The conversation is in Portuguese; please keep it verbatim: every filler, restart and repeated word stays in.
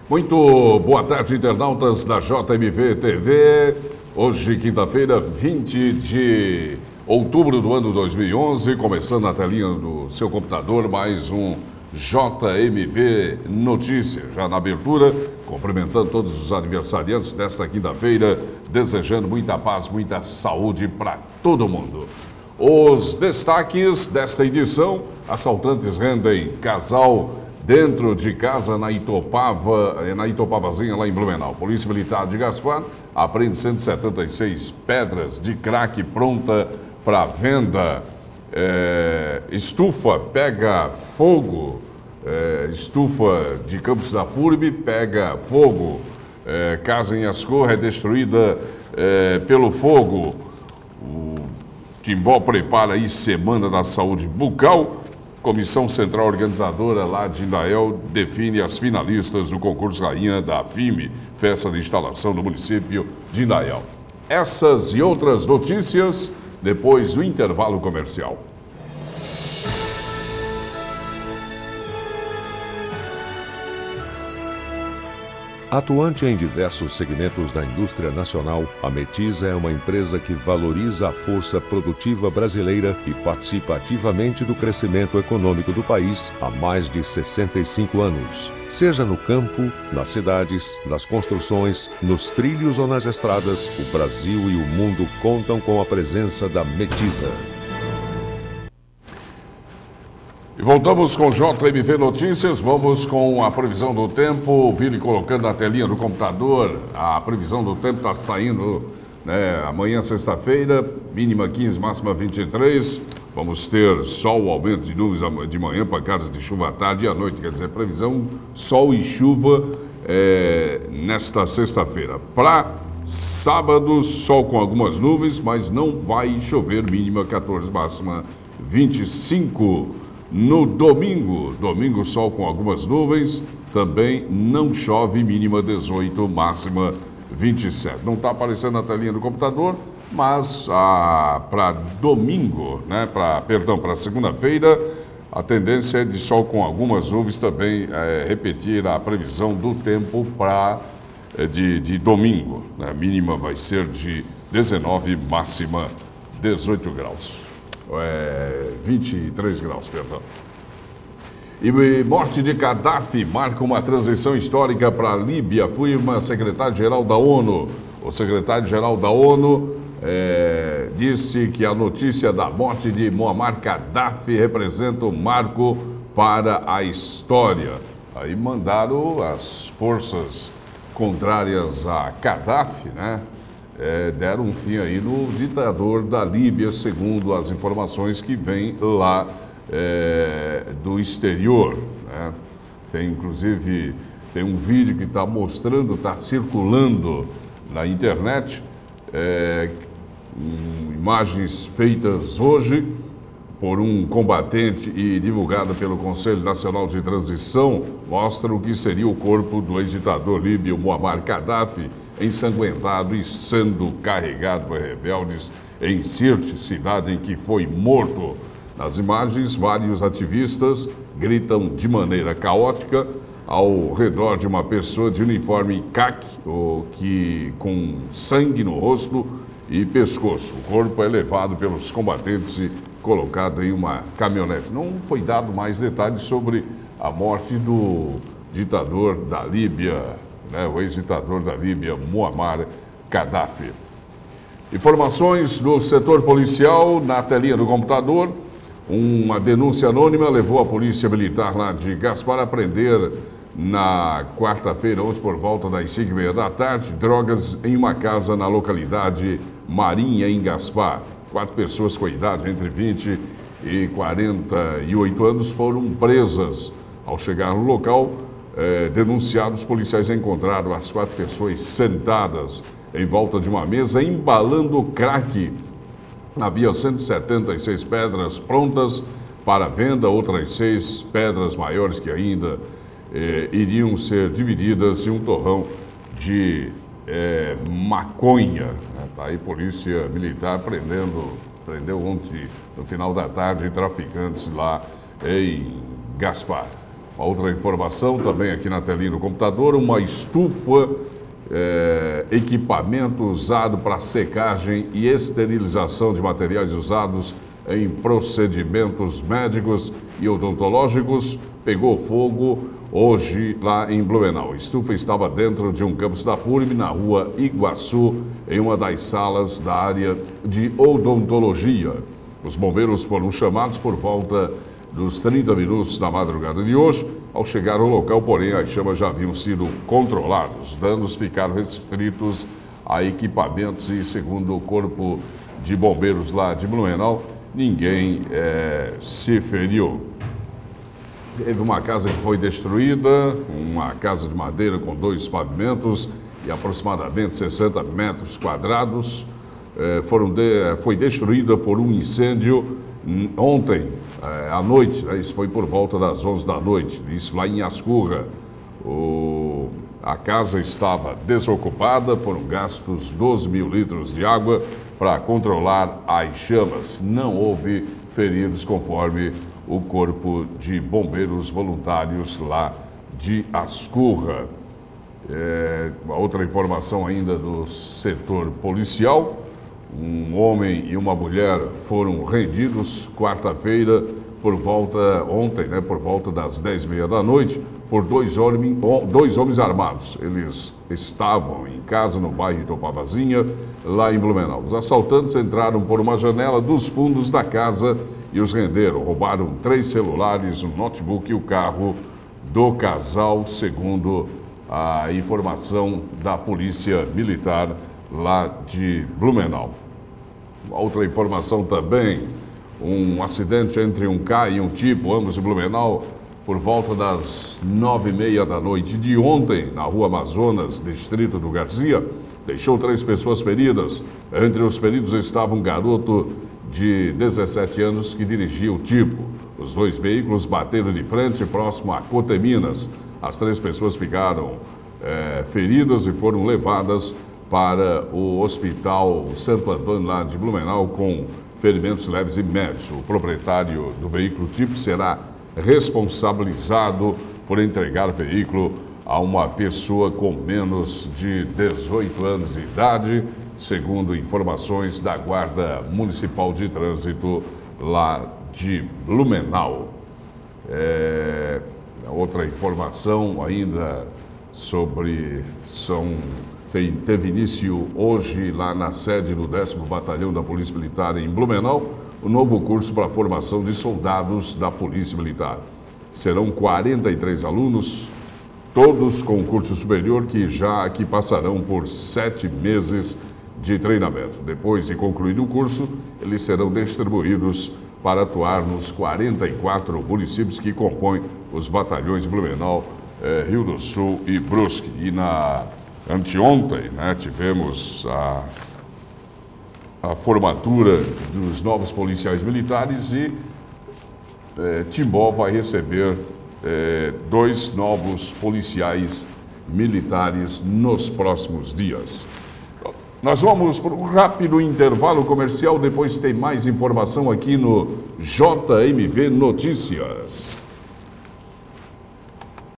Muito boa tarde, internautas da J M V T V. Hoje, quinta-feira, vinte de outubro do ano dois mil e onze, começando na telinha do seu computador, mais um J M V Notícias. Já na abertura, cumprimentando todos os aniversariantes desta quinta-feira, desejando muita paz, muita saúde para todo mundo. Os destaques desta edição: assaltantes rendem casal dentro de casa na Itopava, na Itopavazinha, lá em Blumenau. Polícia Militar de Gaspar apreende cento e setenta e seis pedras de crack pronta para venda. É, estufa pega fogo, é, estufa de Campos da Furbe pega fogo. É, casa em Ascurra é destruída é, pelo fogo. O Timbó prepara aí Semana da Saúde Bucal. Comissão Central Organizadora lá de Indael define as finalistas do concurso Rainha da F I M E, festa de instalação do município de Indael. Essas e outras notícias depois do intervalo comercial. Atuante em diversos segmentos da indústria nacional, a Metiza é uma empresa que valoriza a força produtiva brasileira e participa ativamente do crescimento econômico do país há mais de sessenta e cinco anos. Seja no campo, nas cidades, nas construções, nos trilhos ou nas estradas, o Brasil e o mundo contam com a presença da Metiza. E voltamos com J M V Notícias, vamos com a previsão do tempo. O Vini colocando na telinha do computador, a previsão do tempo está saindo, né, amanhã, sexta-feira, mínima quinze, máxima vinte e três. Vamos ter sol, aumento de nuvens de manhã, pancadas de chuva à tarde e à noite. Quer dizer, previsão sol e chuva é, nesta sexta-feira. Para sábado, sol com algumas nuvens, mas não vai chover, mínima quatorze, máxima vinte e cinco. No domingo, domingo sol com algumas nuvens, também não chove, mínima dezoito, máxima vinte e sete. Não está aparecendo na telinha do computador, mas ah, para domingo, né, pra, perdão, para segunda-feira, a tendência é de sol com algumas nuvens também, é, repetir a previsão do tempo para é, de, de domingo. Né? Mínima vai ser de dezenove, máxima dezoito graus. É, vinte e três graus, perdão. E morte de Gaddafi marca uma transição histórica para a Líbia, afirma secretário-geral da ONU. O secretário-geral da ONU é, disse que a notícia da morte de Muammar Gaddafi representa um marco para a história. Aí mandaram as forças contrárias a Gaddafi, né? É, deram um fim aí no ditador da Líbia, segundo as informações que vêm lá é, do exterior, né? Tem inclusive tem um vídeo que está mostrando, está circulando na internet, é, um, imagens feitas hoje por um combatente e divulgada pelo Conselho Nacional de Transição, mostram o que seria o corpo do ex-ditador líbio Muammar Gaddafi, ensanguentado e sendo carregado por rebeldes em Sirte, cidade em que foi morto. Nas imagens, vários ativistas gritam de maneira caótica ao redor de uma pessoa de uniforme caque, que, com sangue no rosto e pescoço. O corpo é levado pelos combatentes e colocado em uma caminhonete. Não foi dado mais detalhes sobre a morte do ditador da Líbia, né, o ex-ditador da Líbia, Muammar Gaddafi. Informações do setor policial na telinha do computador. Uma denúncia anônima levou a Polícia Militar lá de Gaspar a prender na quarta-feira, ontem, por volta das cinco e meia da tarde, drogas em uma casa na localidade Marinha, em Gaspar. Quatro pessoas com idade entre vinte e quarenta e oito anos foram presas. Ao chegar no local, É, denunciados, policiais encontraram as quatro pessoas sentadas em volta de uma mesa, embalando crack. Havia cento e setenta e seis pedras prontas para venda, outras seis pedras maiores que ainda eh, iriam ser divididas em um torrão de eh, maconha. Está aí Polícia Militar prendendo, prendeu ontem, no final da tarde, traficantes lá em Gaspar. Uma outra informação também aqui na telinha do computador, uma estufa, é, equipamento usado para secagem e esterilização de materiais usados em procedimentos médicos e odontológicos, pegou fogo hoje lá em Blumenau. A estufa estava dentro de um campus da F U R B, na rua Iguaçu, em uma das salas da área de odontologia. Os bombeiros foram chamados por volta dos trinta minutos da madrugada de hoje. Ao chegar ao local, porém, as chamas já haviam sido controladas. Os danos ficaram restritos a equipamentos e, segundo o Corpo de Bombeiros lá de Blumenau, ninguém é, se feriu. Teve uma casa que foi destruída, uma casa de madeira com dois pavimentos e aproximadamente sessenta metros quadrados. É, foram de, foi destruída por um incêndio ontem é, à noite, né? Isso foi por volta das onze da noite, isso lá em Ascurra. O, a casa estava desocupada, foram gastos doze mil litros de água para controlar as chamas. Não houve feridos, conforme o Corpo de Bombeiros Voluntários lá de Ascurra. É, uma outra informação ainda do setor policial: um homem e uma mulher foram rendidos quarta-feira por volta, ontem, né, por volta das dez e meia da noite, por dois, homem, dois homens armados. Eles estavam em casa no bairro Itopavazinha, lá em Blumenau. Os assaltantes entraram por uma janela dos fundos da casa e os renderam. Roubaram três celulares, um notebook e o carro do casal, segundo a informação da Polícia Militar lá de Blumenau. Outra informação também, um acidente entre um K e um tipo, ambos em Blumenau, por volta das nove e meia da noite de ontem, na rua Amazonas, distrito do Garcia, deixou três pessoas feridas. Entre os feridos estava um garoto de dezessete anos que dirigia o tipo. Os dois veículos bateram de frente próximo a Coteminas. As três pessoas ficaram é, feridas e foram levadas para o Hospital Santo Antônio lá de Blumenau com ferimentos leves e médios. O proprietário do veículo tipo será responsabilizado por entregar o veículo a uma pessoa com menos de dezoito anos de idade, segundo informações da Guarda Municipal de Trânsito lá de Blumenau. É, outra informação ainda sobre São Tem, teve início hoje lá na sede do décimo Batalhão da Polícia Militar em Blumenau, o novo curso para a formação de soldados da Polícia Militar. Serão quarenta e três alunos, todos com curso superior, que já que passarão por sete meses de treinamento. Depois de concluído o curso, eles serão distribuídos para atuar nos quarenta e quatro municípios que compõem os batalhões de Blumenau, eh, Rio do Sul e Brusque. E na Anteontem, né, tivemos a, a formatura dos novos policiais militares e é, Timbó vai receber é, dois novos policiais militares nos próximos dias. Nós vamos para um rápido intervalo comercial, depois tem mais informação aqui no J M V Notícias.